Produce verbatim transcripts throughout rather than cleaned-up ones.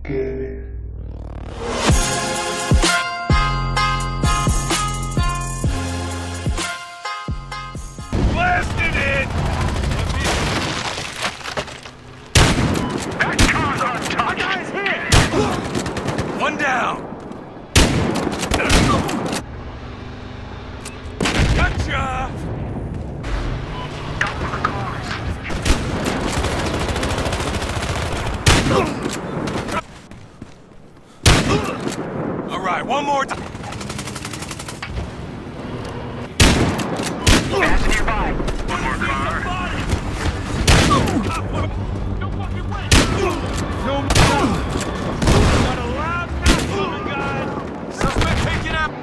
Blasted it! That car's untouched! My guy's hit! One down! Gotcha! Got one of the cars. All right, one more time. Pass nearby. One more car. No fucking way. No more. Got a loud pass coming, guys. Suspect taken out.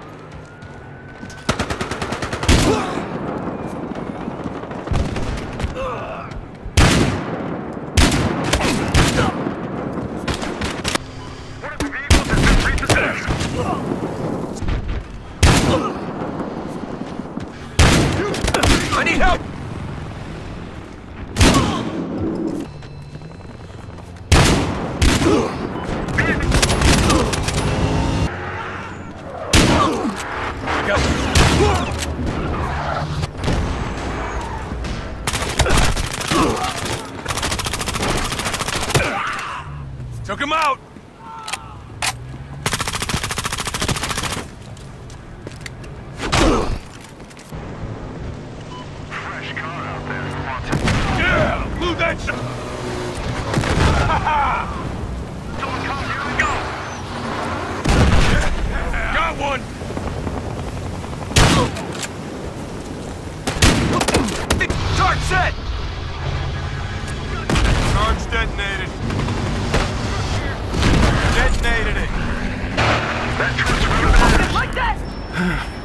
One of the vehicles has been repossessed. I need help! Took him out! Fresh car out there. Who wants it? Yeah! Blew that shit! Ha ha! Someone come, here we go! Got one! Charge set! Charge detonated. Detonated it. That truck's moving. Like that!